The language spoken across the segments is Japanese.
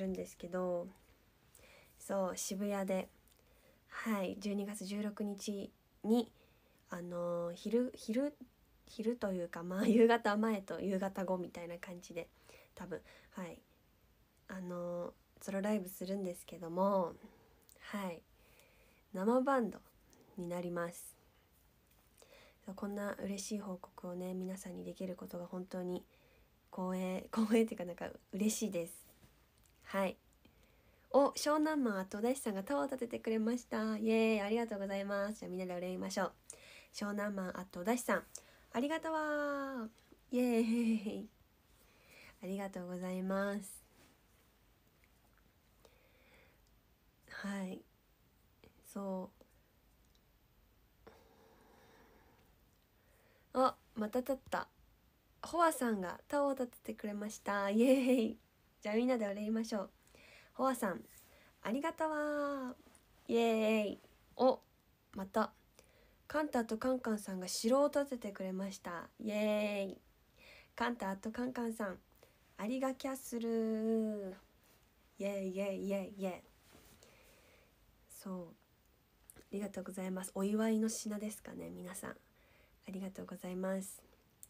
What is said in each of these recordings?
るんですけど、そう渋谷で12月16日に昼というか夕方前と夕方後みたいな感じで多分ソロライブするんですけども、生バンドになります。こんな嬉しい報告をね皆さんにできることが本当に光栄っていうかなんか嬉しいです。湘南マン後出しさんがタワーを立ててくれました。イエーイ、ありがとうございます。じゃあみんなでお礼言いましょう。湘南マン後出しさんありがとうわー、イエーイ、ありがとうございます。また立った。ホアさんがタワーを立ててくれました。イエーイ。じゃあみんなでお礼言いましょう。ホアさんありがとうわー、イエーイ。またカンタとカンカンさんが城を建ててくれました。イエーイ。カンタとカンカンさんありがキャッスル、イエーイイエーイイエーイイエーイ。ありがとうございます。お祝いの品ですかね、皆さんありがとうございます。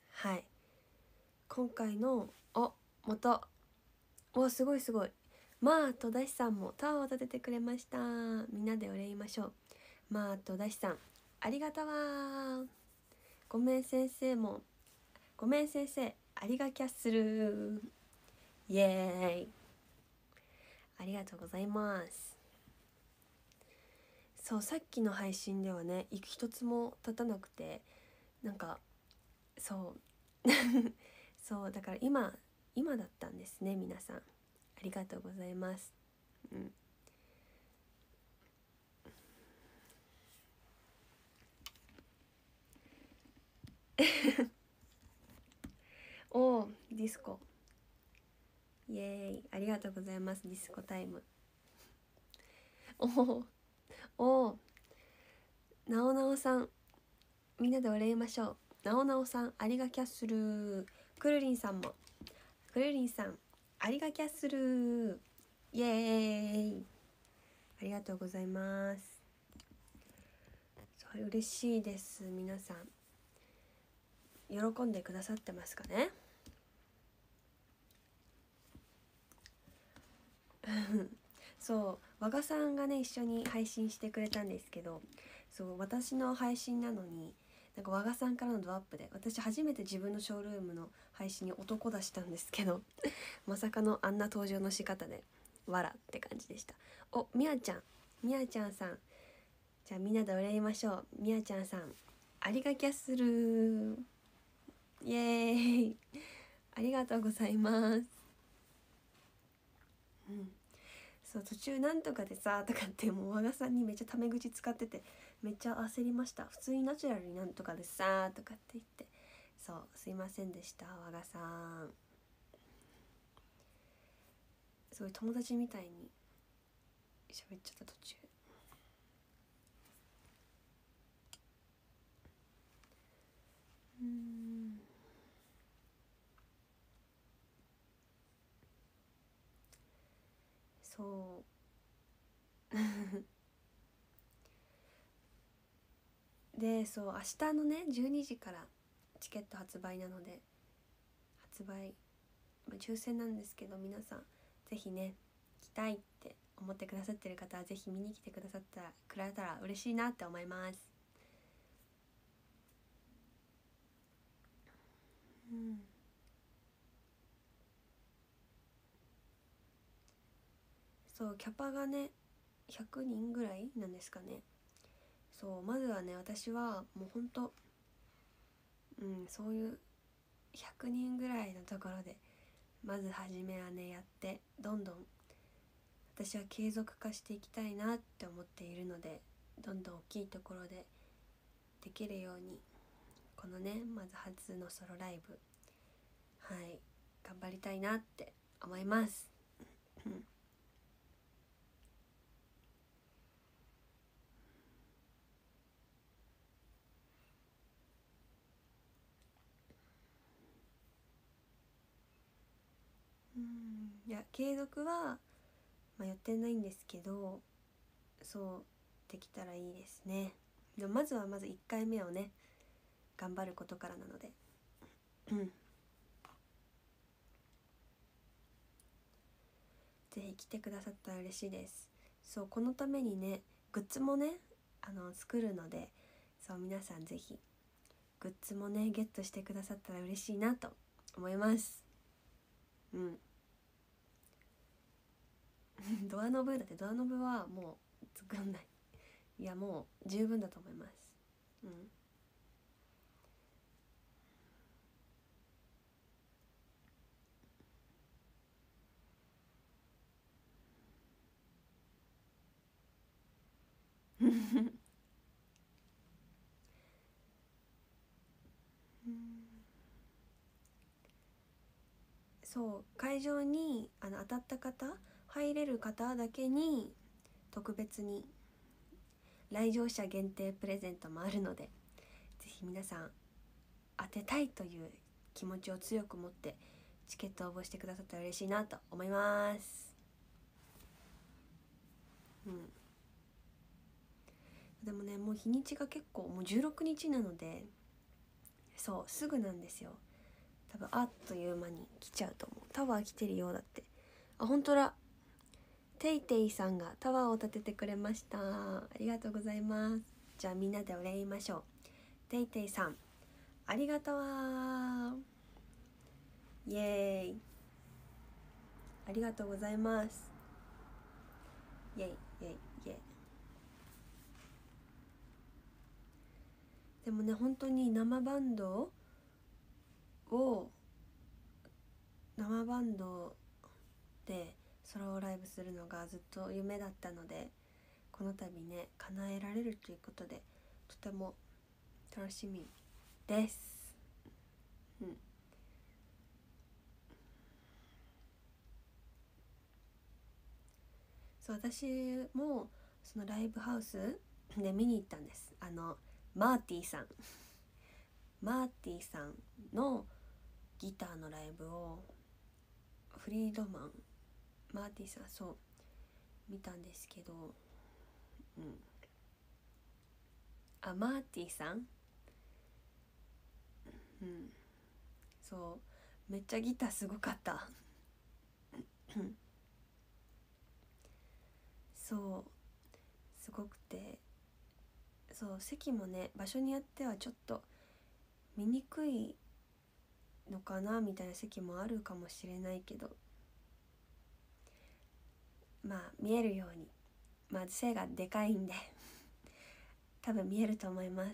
今回のまたすごいとだしさんもタワーを立ててくれました。みんなでお礼言いましょう。とだしさんありがとうわ。ごめん先生ありがキャッスル、イエーイ、ありがとうございます。さっきの配信ではね一つも立たなくてなんかそうだから今だったんですね。皆さんありがとうございます。ディスコ、イエーイ、ありがとうございます。ディスコタイム。なおなおさんみんなでお礼言いましょう。なおなおさんありがキャッスル、くるりんさんありがキャッスル、イエーイ、ありがとうございます。嬉しいです。皆さん喜んでくださってますかね。和賀さんがね一緒に配信してくれたんですけど、私の配信なのになんか和賀さんからのドアップで私初めて自分のショールームの配信に男出したんですけどまさかのあんな登場の仕方でわらって感じでした。みやちゃんさん、じゃあみんなでお礼言いましょう。みやちゃんさんありがキャッスル、イエーイ、ありがとうございます。途中なんとかでさとかってもう和賀さんにめっちゃタメ口使っててめっちゃ焦りました。普通にナチュラルになんとかでさとかって言って、すいませんでした和賀さん。すごい友達みたいに喋っちゃった途中。で明日のね12時からチケット発売なので抽選なんですけど、皆さんぜひね来たいって思ってくださってる方はぜひ見に来てくださったくれたら嬉しいなって思います。キャパがね100人ぐらいなんですかね。まずはね私はもうほんとそういう100人ぐらいのところでまず初めはねやって、どんどん私は継続化していきたいなって思っているので、どんどん大きいところでできるようにこのねまず初のソロライブ頑張りたいなって思いますいや継続はまあ、予定ないんですけど、そうできたらいいですね。でもまず1回目をね頑張ることからなので、ぜひ来てくださったら嬉しいです。そう、このためにねグッズもね作るので、そう皆さんぜひグッズもねゲットしてくださったら嬉しいなと思います。ドアノブだって、ドアノブはもう作んない。いやもう十分だと思います。そう会場に当たった方、入れる方だけに特別に来場者限定プレゼントもあるので、ぜひ皆さん当てたいという気持ちを強く持ってチケット応募してくださったら嬉しいなと思います。でもねもう日にちが結構もう16日なので、そうすぐなんですよ。多分あっという間に来ちゃうと思う。タワー来てるようだって。あ、本当だ。テイテイさんがタワーを建ててくれました。ありがとうございます。じゃあみんなでお礼言いましょう。テイテイさんありがとう。イエーイ、ありがとうございます。イエイイエイイエイ。でもね本当にを生バンドでソロライブするのがずっと夢だったので、この度ね叶えられるということでとても楽しみです。そう私もそのライブハウスで見に行ったんです。マーティさんのギターのライブをフリードマンマーティさんそう見たんですけど、マーティさん、そうめっちゃギターすごかったそうすごくて、そう席もね場所によってはちょっと見にくいのかなみたいな席もあるかもしれないけど、まあ見えるように、まず背がでかいんで多分見えると思います。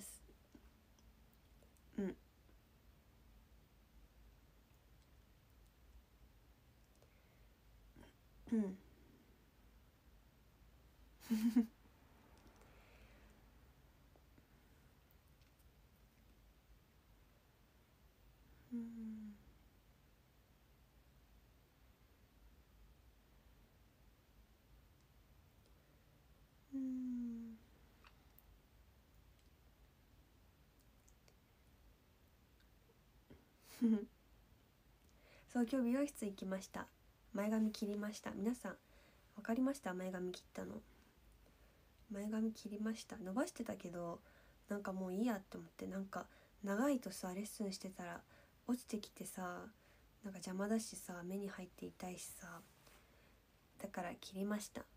そう今日美容室行きました。前髪切りました。皆さん分かりました？前髪切ったの。前髪切りました。伸ばしてたけどなんかもういいやって思って、なんか長いとさレッスンしてたら落ちてきてさ、なんか邪魔だしさ目に入って痛いしさ、だから切りました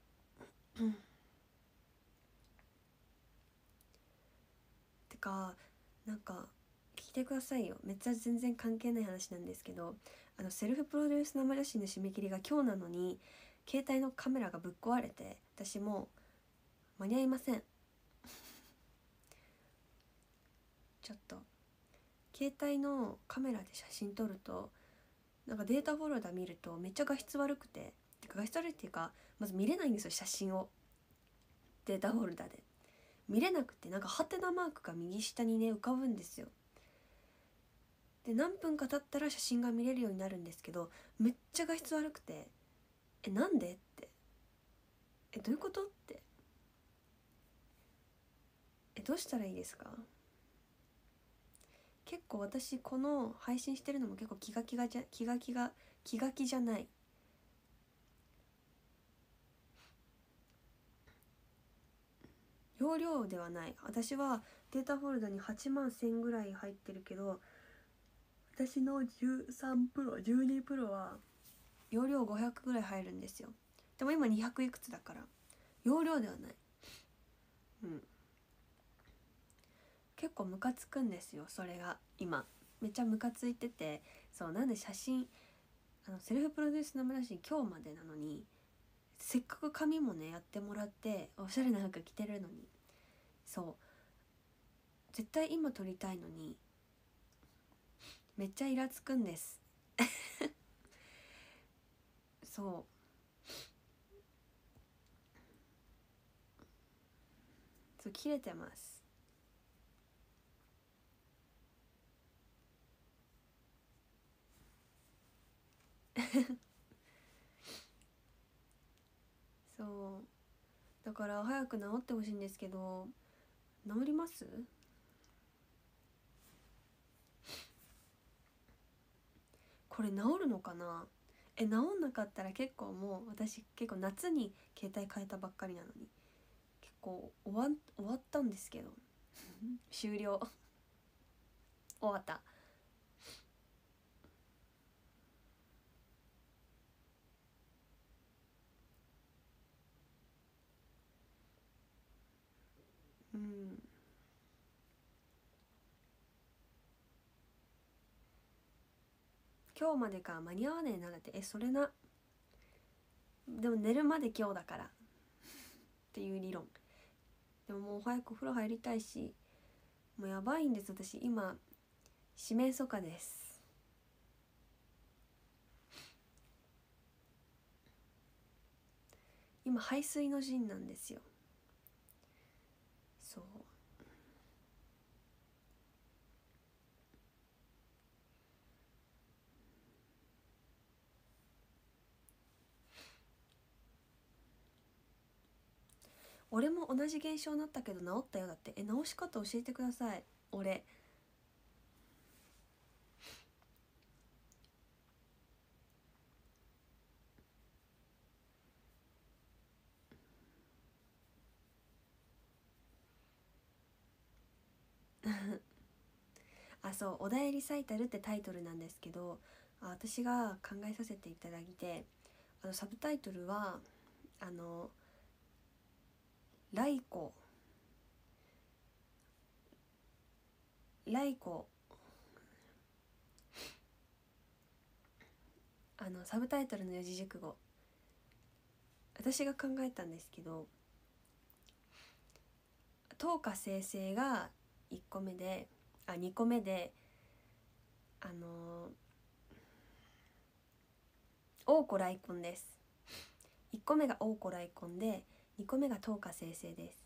てかなんか聞いてくださいよ。めっちゃ全然関係ない話なんですけど、セルフプロデュース生写真の締め切りが今日なのに携帯のカメラがぶっ壊れて、私もう間に合いませんちょっと携帯のカメラで写真撮るとなんかデータフォルダ見るとめっちゃ画質悪くて、画質悪いっていうかまず見れないんですよ。写真をデータフォルダで見れなくて、なんかハテナマークが右下にね浮かぶんですよ。で何分か経ったら写真が見れるようになるんですけど、めっちゃ画質悪くて、なんでって、どういうことって、どうしたらいいですか？結構私この配信してるのも結構気が気じゃない容量ではない。私はデータフォルダに8万1000ぐらい入ってるけど、私の13プロ12プロは容量500ぐらい入るんですよ。でも今200いくつだから容量ではない。結構ムカつくんですよ、それが。今めっちゃムカついてて、そうなんで写真セルフプロデュースの村し今日までなのに、せっかく髪もねやってもらっておしゃれな服着てるのに、そう絶対今撮りたいのにめっちゃイラつくんですそう切れてますそうだから早く治ってほしいんですけど、治ります？これ治るのかな。治んなかったら結構もう私結構夏に携帯変えたばっかりなのに結構終わったんですけど終了終わった。今日までか間に合わねえな。だってそれな、でも寝るまで今日だからっていう理論。でももう早くお風呂入りたいし、もうやばいんです。私今四面楚歌です。今背水の陣なんですよ。そう俺も同じ現象になったけど治ったよ。だって治し方教えてください。俺そう「おだえリサイタル」ってタイトルなんですけど、私が考えさせていただいて、サブタイトルはライコサブタイトルの四字熟語、私が考えたんですけど、等価生成が1個目で2個目で王子来婚です。1個目が王子来婚で2個目が等価生成です。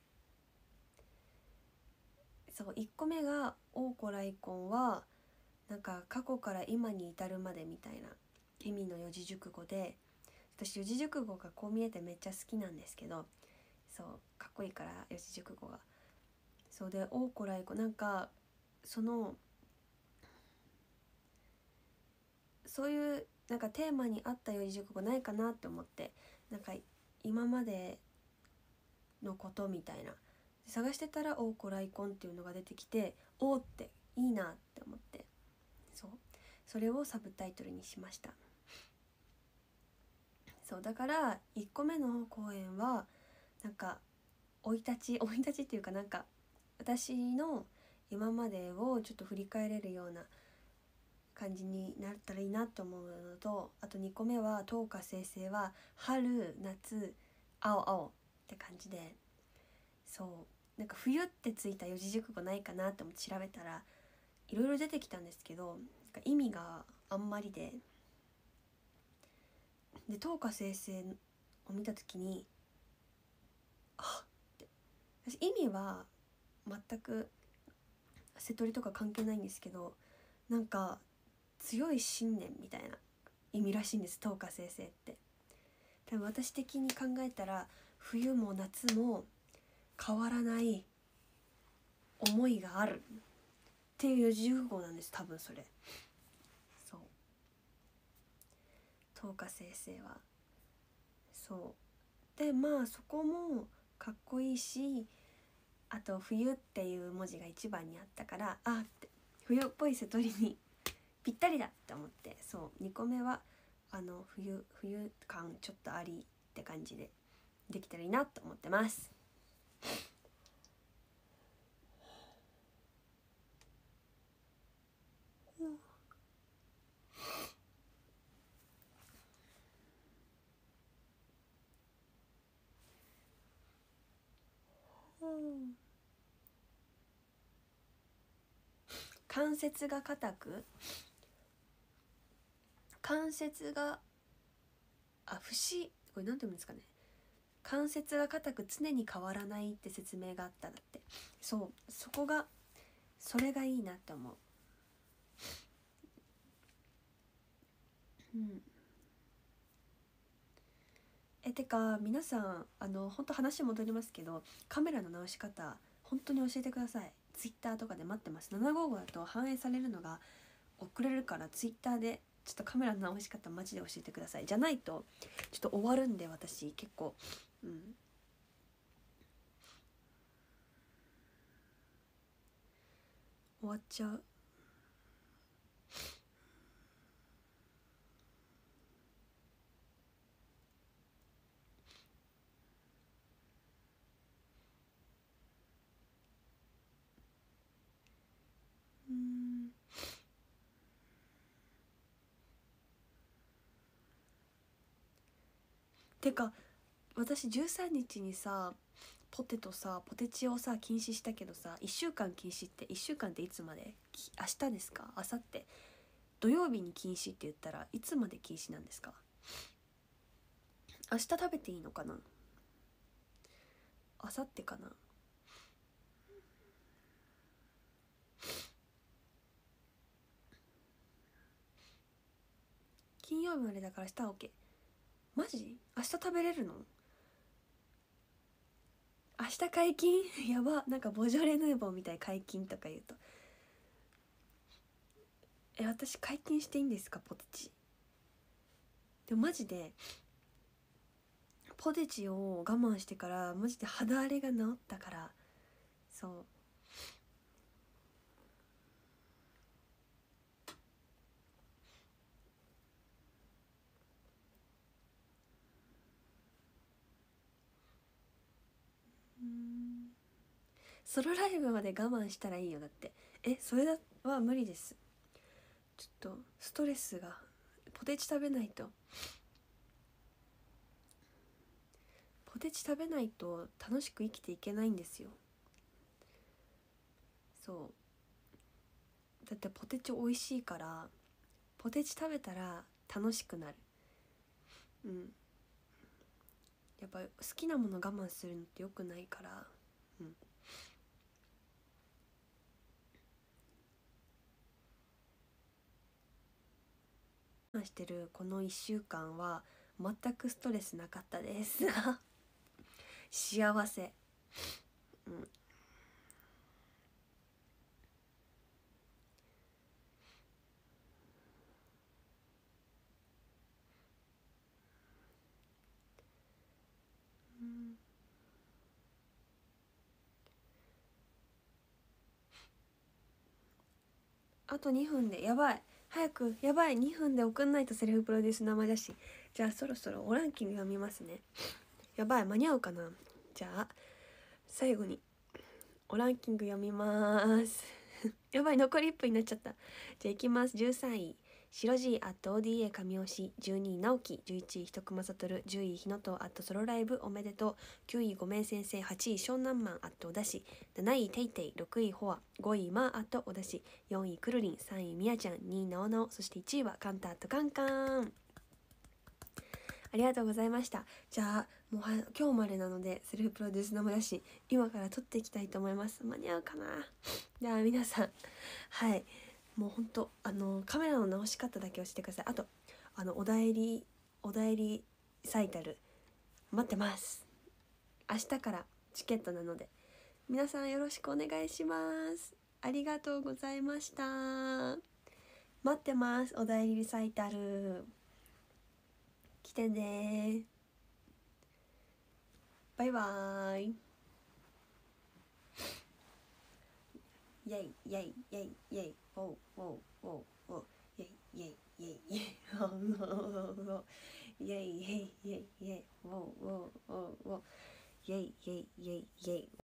そう1個目が王子来婚はなんか過去から今に至るまでみたいな意味の四字熟語で、私四字熟語がこう見えてめっちゃ好きなんですけど、そうかっこいいから四字熟語が。そうで王子来婚なんかそういうなんかテーマに合った四字熟語ないかなって思って、なんか今までのことみたいな探してたら王子来婚っていうのが出てきて、おーっていいなって思って、それをサブタイトルにしました。そうだから1個目の公演はなんか生い立ちっていうか、なんか私の今までをちょっと振り返れるような感じになったらいいなと思うのと、あと2個目は等価生成は春夏青青って感じで、そうなんか冬ってついた四字熟語ないかなって思って調べたらいろいろ出てきたんですけど、なんか意味があんまりで等価生成を見た時にって私意味は全く瀬戸りとか関係ないんですけど、なんか強い信念みたいな意味らしいんです、等価生成って。多分私的に考えたら冬も夏も変わらない思いがあるっていう四字熟語なんです、多分それ。そう等価生成はそうで、まあそこもかっこいいし、 あと冬っていう文字が一番にあったから、あって冬っぽい瀬戸りにぴったりだって思って、そう2個目は冬感ちょっとありって感じでできたらいいなと思ってます。関節が硬く、関節が節、これなんて言うんですかね、関節が硬く常に変わらないって説明があったんだって。そう、それがいいなって思う。てか皆さん本当話戻りますけど、カメラの直し方本当に教えてください。ツイッターとかで待ってます。755だと反映されるのが遅れるから、ツイッターでちょっとカメラの直し方マジで教えてください。じゃないとちょっと終わるんで、私結構終わっちゃう。てか私13日にさポテチをさ禁止したけどさ、1週間禁止って、1週間っていつまで？明日ですか？明後日土曜日に禁止って言ったらいつまで禁止なんですか？明日食べていいのかな？明後日かな？金曜日までだから明日は OK。 マジ？明日食べれるの？明日解禁やば。なんかボジョレ・ヌーボーみたい、解禁とか言うと。私解禁していいんですか？ポテチでもマジでポテチを我慢してからマジで肌荒れが治ったから。そうソロライブまで我慢したらいいよ。だってそれは無理です。ちょっとストレスが。ポテチ食べないと楽しく生きていけないんですよ。そうだってポテチ美味しいから、ポテチ食べたら楽しくなる。やっぱ好きなもの我慢するのって良くないから。我慢してるこの1週間は全くストレスなかったです幸せ。あと2分で、やばい、早く、やばい、2分で送んないと。セルフプロデュース生だし。じゃあそろそろおランキング読みますね。やばい、間に合うかな。じゃあ最後におランキング読みますやばい、残り1分になっちゃった。じゃあいきます。13位白 G @ODA 神推し、12位直樹、11位ひとくまさとる、10位ひのとソロライブおめでとう、9位ごめん先生、8位湘南マンおだし、7位テイテイ、6位ホア、5位マーおだし、4位くるりん、3位みやちゃん、2位なおなお、そして1位はカンタカンカン。ありがとうございました。じゃあもう今日までなのでセルフプロデュース生だし、今から撮っていきたいと思います。間に合うかな。じゃあ皆さん、はいもうほんとカメラの直し方だけ教えてください。あとおだいりサイタル待ってます。明日からチケットなので皆さんよろしくお願いします。ありがとうございました。待ってます。おだいりリサイタル来てね。バイバーイ。 イェイイェイイェイイェイウォーウォーウォーウォーイェイイェイイェイイェイウォーウォーウォーイェイイェイイェイイェイウォーウォーウォーウォーイェイイェイイェイイェイ